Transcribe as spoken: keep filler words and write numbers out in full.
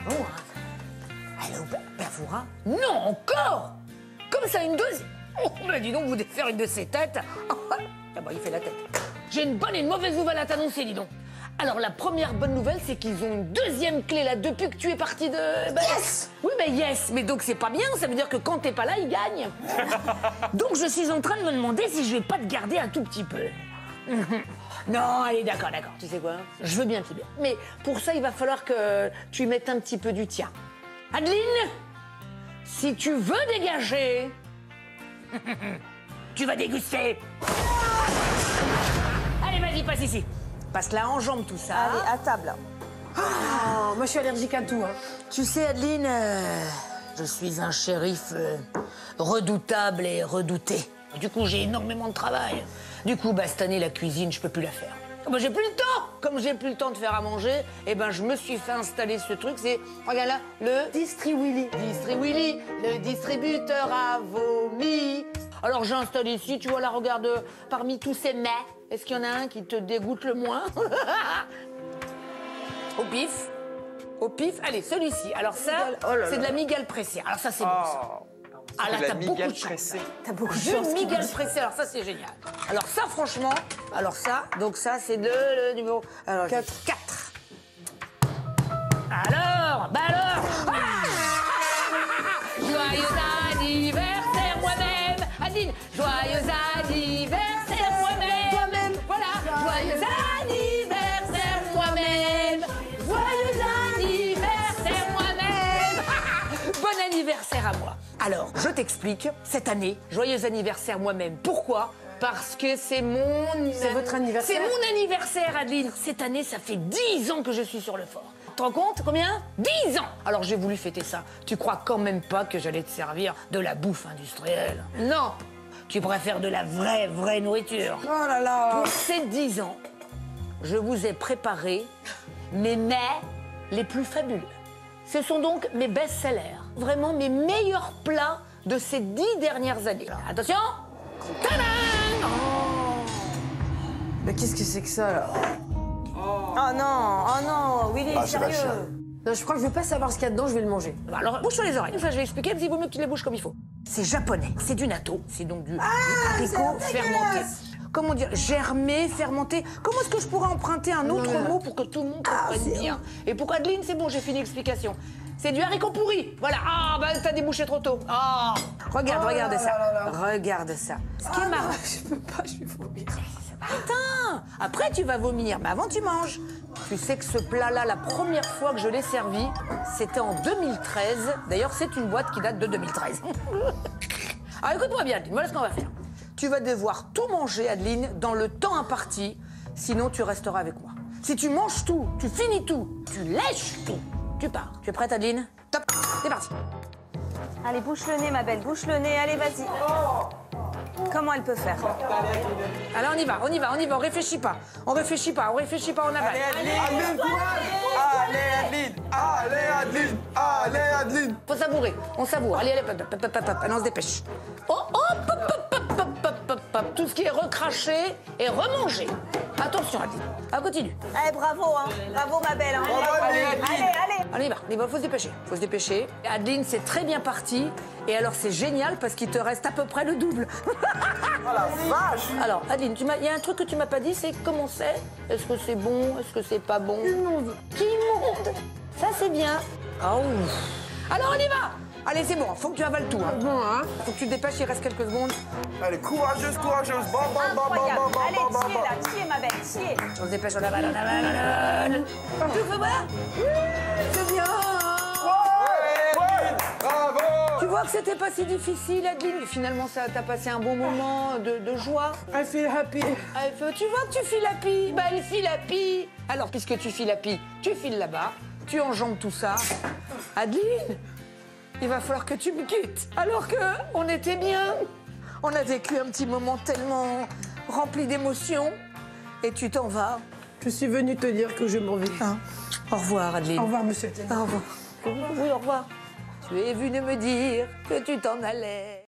Bon, hein. Allô, Perfora? Non, encore? Comme ça, une deuxième? Oh, bah dis donc, vous devez faire une de ces têtes. Ah bah, il fait la tête. J'ai une bonne et une mauvaise nouvelle à t'annoncer, dis donc. Alors, la première bonne nouvelle, c'est qu'ils ont une deuxième clé, là, depuis que tu es parti de... Bah, yes. Oui, mais yes. Mais donc, c'est pas bien. Ça veut dire que quand t'es pas là, ils gagnent. Donc, je suis en train de me demander si je vais pas te garder un tout petit peu. Non, allez, d'accord, d'accord. Tu sais quoi? Je veux bien, tu bien. Mais pour ça, il va falloir que tu mettes un petit peu du tien. Adeline, si tu veux dégager, tu vas déguster. Allez, vas-y, passe ici. Passe là, enjambe tout ça. Allez, à table. Oh, moi, je suis allergique à tout. Hein. Tu sais, Adeline, euh, je suis un shérif euh, redoutable et redouté. Du coup, j'ai énormément de travail. Du coup, bah, cette année, la cuisine, je peux plus la faire. Bah, j'ai plus le temps. Comme j'ai plus le temps de faire à manger, eh ben, je me suis fait installer ce truc. C'est, regarde là, le Distri Willy. Distri Willy, le distributeur à vomi. Alors, j'ai installé ici, tu vois, là, regarde, parmi tous ces mets, est-ce qu'il y en a un qui te dégoûte le moins? Au pif. Au pif. Allez, celui-ci. Alors ça, oh c'est de la migale pressée. Alors ça, c'est bon, ça. Ah là, t'as beaucoup de chance. T'as beaucoup de chance. Une migale pressée, alors ça, c'est génial. Alors ça, franchement, alors ça, donc ça, c'est le, le numéro... Alors, quatre. quatre. Alors, bah alors ah joyeux anniversaire, moi-même. Adeline, joyeux anniversaire, moi-même. Toi-même. Voilà, joyeux anniversaire, moi-même. Joyeux anniversaire, moi-même. Bon anniversaire à moi. Alors, je t'explique, cette année, joyeux anniversaire moi-même. Pourquoi? Parce que c'est mon... C'est votre anniversaire? C'est mon anniversaire, Adeline. Cette année, ça fait dix ans que je suis sur le fort. Tu te rends compte? Combien? dix ans. Alors, j'ai voulu fêter ça. Tu crois quand même pas que j'allais te servir de la bouffe industrielle? Non. Tu préfères de la vraie, vraie nourriture. Oh là là. Pour ces dix ans, je vous ai préparé mes mets les plus fabuleux. Ce sont donc mes best-sellers. Vraiment mes meilleurs plats de ces dix dernières années. Attention! Tadam! Oh. Mais qu'est-ce que c'est que ça, là? Oh non, oh non, Willy, Ah, c'est sérieux. vachement. Non, je crois que je veux pas savoir ce qu'il y a dedans, je vais le manger. Alors, bouge sur les oreilles. Ça, je vais expliquer, mais il vaut mieux que tu les bouges comme il faut. C'est japonais. C'est du natto. C'est donc du, Ah, du haricot fermenté. Comment dire? Germé, fermenté. Comment est-ce que je pourrais emprunter un autre non, non. mot pour que tout le monde comprenne bien? Et pour Adeline, c'est bon, j'ai fini l'explication. C'est du haricot pourri. Voilà. Ah, bah, t'as débouché trop tôt. Ah. Regarde, Oh regarde là ça. là là là. Regarde ça. Ce qui Ah est marrant. non, je peux pas, je vais vomir. Attends, après tu vas vomir, mais avant tu manges. Tu sais que ce plat-là, la première fois que je l'ai servi, c'était en deux mille treize. D'ailleurs, c'est une boîte qui date de deux mille treize. Alors écoute-moi bien, Adeline, voilà ce qu'on va faire. Tu vas devoir tout manger, Adeline, dans le temps imparti, sinon tu resteras avec moi. Si tu manges tout, tu finis tout, tu lèches tout, tu pars. Tu es prête, Adeline? Top, c'est parti. Allez, bouche le nez, ma belle, bouche le nez, allez, vas-y. Comment elle peut faire? Alors on y va, on y va, on y va, on réfléchit pas. On réfléchit pas, on réfléchit pas, on avale. Allez, Adeline! Allez, Adeline! Allez, Adeline! Faut savourer, on savoure. Allez, allez, hop, hop, hop, hop, hop. Allez, on se dépêche. Oh, hop, hop, hop, hop, hop, hop, hop, hop. Tout ce qui est recraché et remangé. Attention, Adeline. Ah, continue. Allez, bravo, hein. Bravo, ma belle. Hein. Bravo, allez, Adeline. allez, allez. Allez, va, il faut se dépêcher. Faut se dépêcher. Adeline, c'est très bien parti. Et alors, c'est génial parce qu'il te reste à peu près le double. Oh la vache! Alors, Adeline, tu m'as- il y a un truc que tu m'as pas dit, c'est comment c'est? Est-ce que c'est bon? Est-ce que c'est pas bon? Immonde. Immonde. Ça, c'est bien. Ah, ouf. Alors, on y va. Allez, c'est bon, faut que tu avales tout. Hein. Bon, hein? Faut que tu te dépêches, il reste quelques secondes. Allez, courageuse, courageuse! Bam, bam, bam, bam, Incroyable. bam, bam, Allez, bam, bam, tiens, bam. là, tiens, ma belle, tiens. On se dépêche, on avale, on avale, on avale. Tu veux voir? C'est bien. Ouais, ouais, bravo! Tu vois que c'était pas si difficile, Adeline. Mais finalement, ça t'a passé un bon moment de, de joie. I feel happy. Elle fait, tu vois que tu files la pie. Bah, elle file la pie. Alors, puisque tu files la pie, tu files là-bas. Tu enjambes tout ça. Adeline, il va falloir que tu me quittes. Alors que on était bien. On a vécu un petit moment tellement rempli d'émotions. Et tu t'en vas. Je suis venue te dire que je m'en vais. Hein. Au revoir, Adeline. Au revoir, monsieur le ténor. Au revoir. Oui, au revoir. Tu es venu me dire que tu t'en allais.